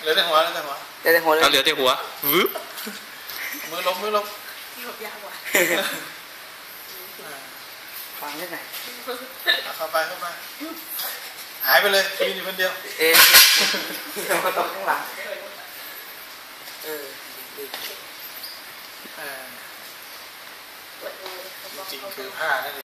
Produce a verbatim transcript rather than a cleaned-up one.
เหลือแต่หัวเหลือแต่หัวเหลือแต่หัวเลยเอาเหลือแต่หัววึบมือลงมือลงหลบยากกว่าฟังได้ไหนเข้าไปเข้าไปหายไปเลยยืนอยู่คนเดียวเอ๊ะเราก็ต้องข้างหลังเออดีจริงๆคือผ้านั่นเอง